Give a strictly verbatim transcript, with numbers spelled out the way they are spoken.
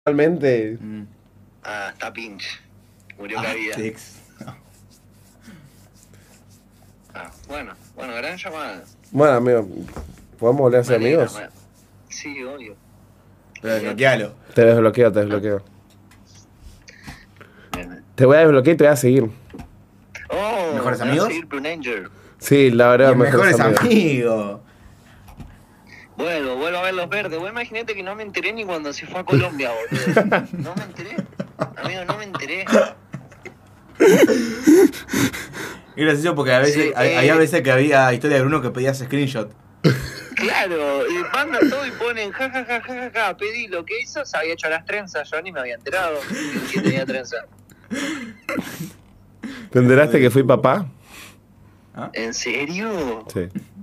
Realmente. Mm. Ah, está pinche. Murió Ah, la vida. Tex. Ah, bueno, bueno, gran llamada. Bueno, amigo, ¿podemos volver a ser Me alegra, amigos? me- Sí, obvio. Pero desbloquealo. Te desbloqueo, te desbloqueo. Bien. Te voy a desbloquear y te voy a seguir. Oh, ¿Mejores me vas a amigos? seguir por un Angel. Sí, la Y verdad, en mejores mejores amigos. amigos. Vuelvo, vuelvo a ver los verdes. Vos imagínate que no me enteré ni cuando se fue a Colombia, boludo. No me enteré. Amigo, no me enteré. Es gracioso porque a veces, Sí, hay, eh. hay a veces que había historia de Bruno que pedías screenshot. Claro, y mandan todo y ponen ja ja ja ja ja, ja, pedí lo que hizo, se había hecho las trenzas, yo ni me había enterado que, que tenía trenza. ¿Te enteraste que fui papá? ¿Ah? ¿En serio? Sí.